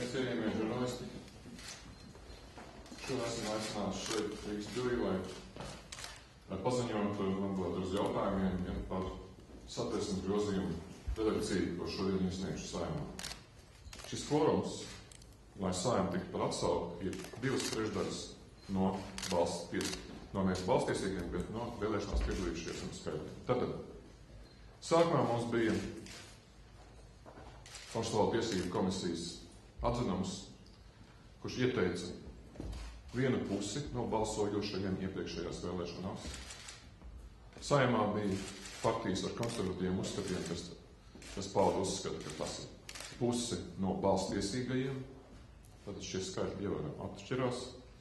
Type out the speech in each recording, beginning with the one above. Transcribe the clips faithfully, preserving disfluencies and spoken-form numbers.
Sveiki, cienījamie žurnālisti. Šodien esam aicināti šeit Rīgas pilī, lai paziņot un atbildēt uz jautājumiem gan par Satversmes grozījumu redakciju, ko šodien iesniegšu Saeimā. Šis kvorums, lai Saeima tiktu par atsaukt, ir divas trešdaļas no balsts pies, no nevis balstiesīgiem, bet no vēlēšanās piedalījušies un skaitļiem. Tātad, sākumā mums bija Konstitucionālo tiesību komisijas atzinums, kurš ieteica vienu pusi no balsojošajiem iepriekšējās vēlēšanās. Saeimā bija partijas ar konservatīviem uzskatiem, kas, kas pauda uzskata, ka tas ir pusi no balstiesīgajiem. Tātad šie skaitļi ievērojami atšķirās.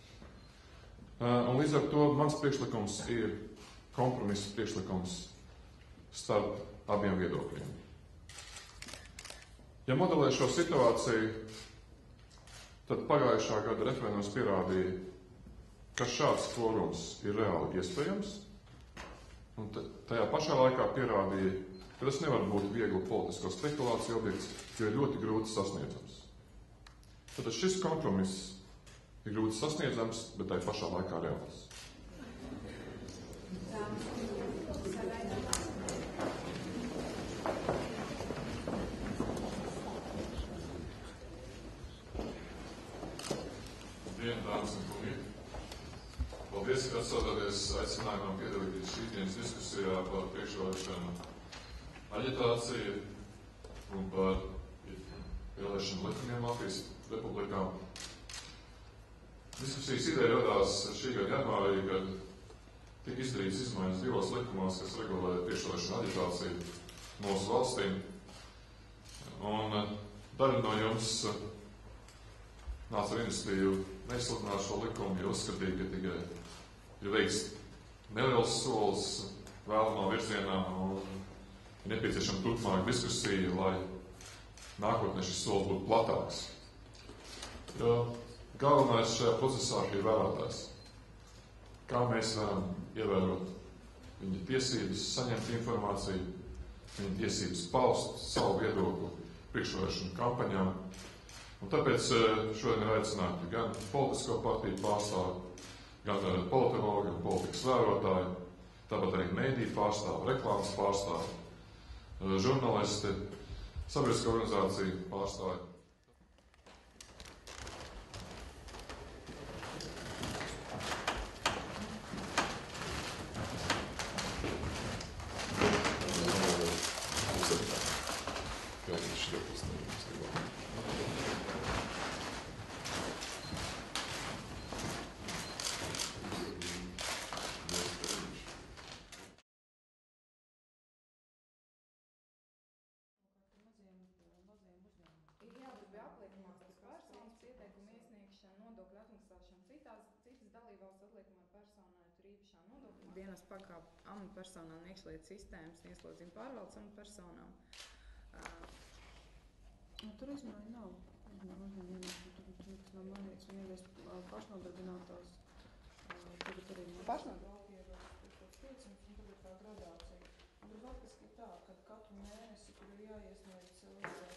Un līdz ar to mans priekšlikums ir kompromisa priekšlikums starp abiem viedokļiem. Ja modelē šo situāciju, tad pagājušā gada referendums pierādīja, ka šāds kvorums ir reāli iespējams, un tajā pašā laikā pierādīja, ka tas nevar būt viegli politisko spekulāciju objekts, jo ir ļoti grūti sasniedzams. Tātad šis kompromiss ir grūti sasniedzams, bet tajā pašā laikā reāls. Labdien, dāmas un kungi! Paldies, ka atsaucāties aicinājumam piedalīties šīsdienas diskusijā par priekšvēlēšanu aģitāciju un par vēlēšanu likumiem Latvijas Republikā. Diskusijas ideja radās šī gada janvārī, kad tika izdarīts izmaiņas divos likumos, kas regulē priekšvēlēšanu aģitāciju mūsu valstīm. Un daļa no jums nāca ar iniciatīvu neizsludināt šo likumu, jo uzskatīja, ka tikai ir veikts neliels solis vēlamā virzienā un ir nepieciešama turpmāka diskusija, lai nākotnē šis solis būtu platāks. Jo galvenais šajā procesā ir vēlētājs. Kā mēs varam ievērot viņa tiesības saņemt informāciju, viņa tiesības paust savu viedokli priekšvēlēšanu kampaņā. Un tāpēc šodien ir aicināti gan politisko partiju pārstāvi, gan politologi, gan politikas vērotāji, tāpat arī mēdīju pārstāvi, reklāmas pārstāvi, žurnālisti, sabiedrisko organizāciju pārstāvi. Ir jābūt apliekamās tas personas pieteikuma iesniegšana, nodokļu atmaksāšana citās, citas dalībvalsts atliekamai personai, tur īpašā nodokļu dienas pakāpe amatpersonām un iekšlietu sistēmas ieslodzījuma pārvaldes amatpersonām. Uh, tur izmaiņa nav. Tur tas nav mainīts un ievies pašnodarbinātās. Uh, tagad arī pašnodarbinātās. Ir kaut piecsimt un tagad tā gradācija. Un tur faktiski ir tā, ka katru mēnesi, kur ir jāiesniedz